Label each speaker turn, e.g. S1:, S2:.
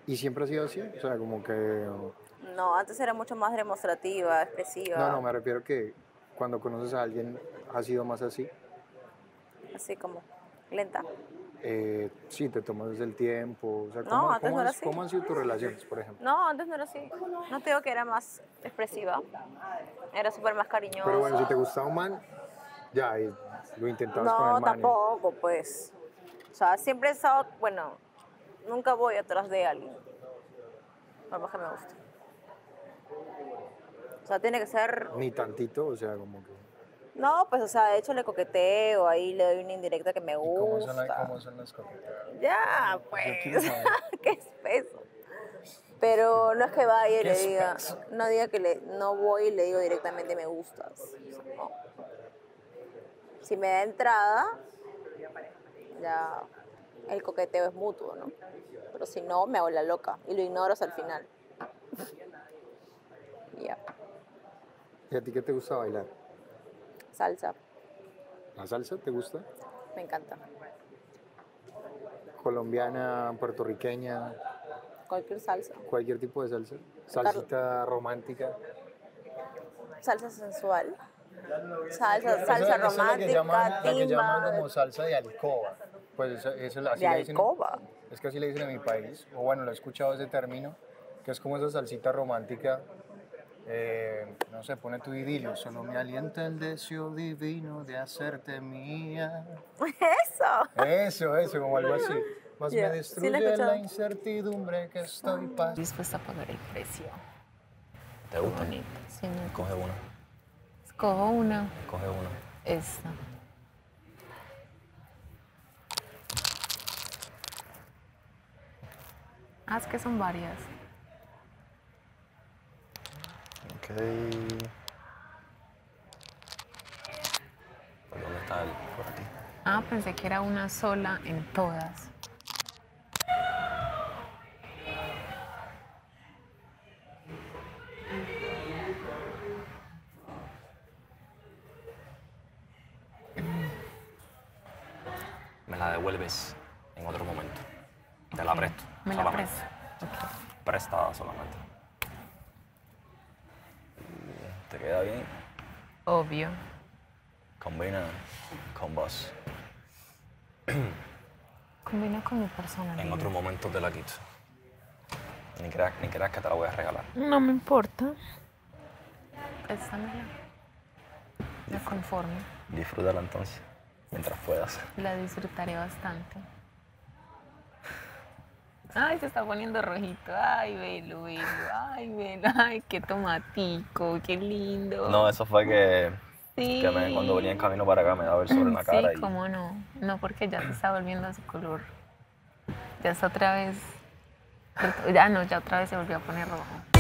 S1: ¿Y siempre ha sido así? O sea, como que...
S2: No, antes era mucho más demostrativa,
S1: No, no,
S2: expresiva,
S1: me refiero que cuando conoces a alguien ha sido más así.
S2: así como lenta.
S1: Sí, te tomas el tiempo. O sea,
S2: No, antes no era así.
S1: ¿cómo han sido tus relaciones, por ejemplo?
S2: No, antes no era así. No te digo que era más expresiva. Era súper más
S1: Pero bueno, si
S2: cariñosa.
S1: te gusta un man, ya, y lo intentabas con el
S2: No,
S1: man.
S2: tampoco, pues. O sea, siempre he estado, bueno, nunca voy atrás de alguien, por más que me guste. O sea, tiene que ser,
S1: Ni tantito, o sea, como que...
S2: no, pues, o sea, de hecho le coqueteo, ahí le doy una indirecta que me
S1: ¿Y
S2: gusta.
S1: cómo son las coqueteas?
S2: Ya,
S1: Yo quiero
S2: pues,
S1: saber.
S2: qué espeso. Pero no es que vaya y
S1: ¿Qué
S2: le
S1: es
S2: diga,
S1: eso?
S2: no diga que no voy y le digo directamente me gustas. O sea, no. Si me da entrada, ya el coqueteo es mutuo, ¿no? Pero si no, me hago la loca y lo ignoro hasta el final. Ya,
S1: ¿Y a ti qué te gusta bailar?
S2: salsa,
S1: ¿La salsa te gusta?
S2: me encanta.
S1: Colombiana, puertorriqueña,
S2: Cualquier salsa.
S1: cualquier tipo de salsa.
S2: Car-
S1: Salsita romántica.
S2: salsa sensual, salsa
S1: Esa es
S2: romántica,
S1: la que llaman
S2: timba,
S1: como salsa de alcoba. Pues así
S2: de
S1: le dicen,
S2: alcoba.
S1: es que así le dicen en mi país, o bueno, lo he escuchado ese término, que es como esa salsita romántica, no sé, pone tu idilio, solo me alienta el deseo divino de hacerte mía.
S2: Eso.
S1: Eso, como algo así. Más me
S2: Ya, sí la he
S1: destruye la
S2: escuchado.
S1: incertidumbre que estoy pasando.
S2: Dispuesta a pagar el precio.
S3: ¿Te gusta?
S2: Bonito. Sí, me gusta.
S3: Coge una,
S2: Escojo una.
S3: coge una.
S2: Esta. Ah, es que son varias.
S3: Ok. ¿Por dónde está él? Por aquí.
S2: Ah, pensé que era una sola en todas.
S3: Me la devuelves en otro momento. Te la presto.
S2: Me la
S3: solamente.
S2: presto.
S3: Prestada solamente. ¿Te queda bien?
S2: Obvio.
S3: Combina con vos.
S2: Combina con mi personalidad.
S3: En otro momento te la quito. Ni creas que te la voy a regalar.
S2: No me importa. Préstamela. Me conformo.
S3: Disfrútala entonces, mientras puedas.
S2: La disfrutaré bastante. Ay, se está poniendo rojito. Ay, velo, velo. Ay, velo. Ay, qué tomatico, qué lindo.
S3: No, eso fue que,
S2: Sí.
S3: cuando venía en camino para acá me daba el sol en la cara
S2: Sí,
S3: y
S2: cómo no. No, porque ya se está volviendo a su color. Ya está otra vez. Ya no, ya otra vez se volvió a poner rojo.